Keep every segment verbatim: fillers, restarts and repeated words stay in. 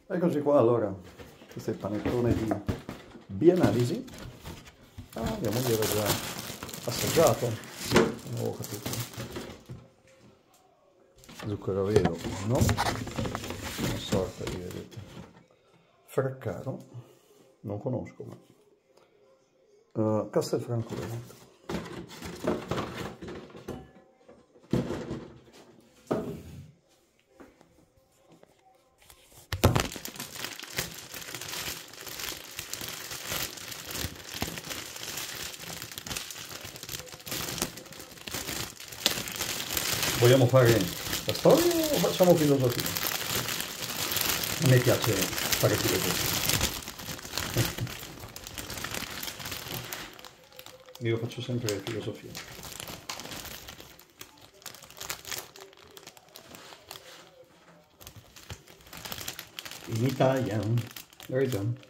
Eccoci qua allora, questo è il panettone di B-Analisi. Ah, mia moglie era già assaggiato, non avevo capito. Zucchero vero, no? Una sorta di vedete. Fraccaro, non conosco, ma uh, Castelfranco Veneto. Vogliamo fare la storia o facciamo filosofia? A me piace fare filosofia. Io faccio sempre filosofia. In Italia. Ragione.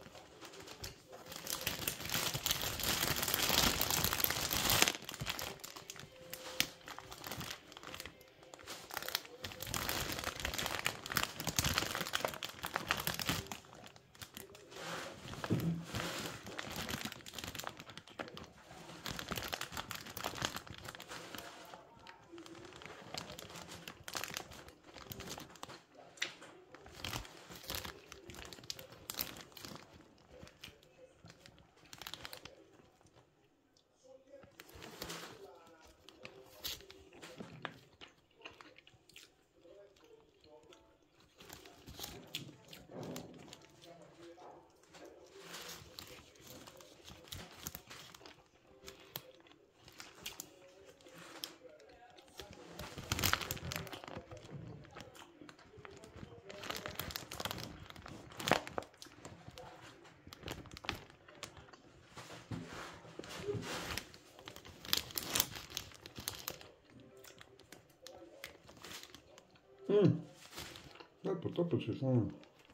Mm. Eh, purtroppo ci sono.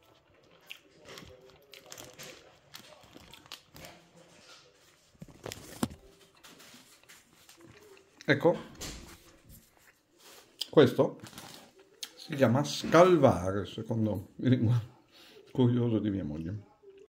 Ecco, questo si chiama scalvare, secondo il linguaggio curioso di mia moglie.